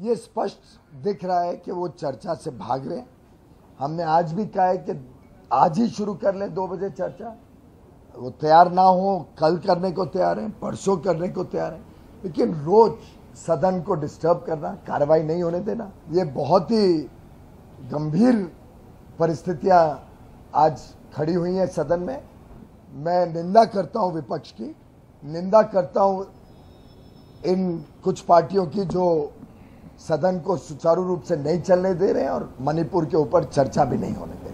ये स्पष्ट दिख रहा है कि वो चर्चा से भाग रहे हैं। हमने आज भी कहा है कि आज ही शुरू कर लें 2 बजे चर्चा। वो तैयार ना हो, कल करने को तैयार हैं, परसों करने को तैयार हैं, लेकिन रोज सदन को डिस्टर्ब करना, कार्रवाई नहीं होने देना, ये बहुत ही गंभीर परिस्थितियां आज खड़ी हुई हैं सदन में। मैं निंदा करता हूं विपक्ष की, निंदा करता हूं इन कुछ पार्टियों की जो सदन को सुचारू रूप से नहीं चलने दे रहे हैं और मणिपुर के ऊपर चर्चा भी नहीं होने दे रहे।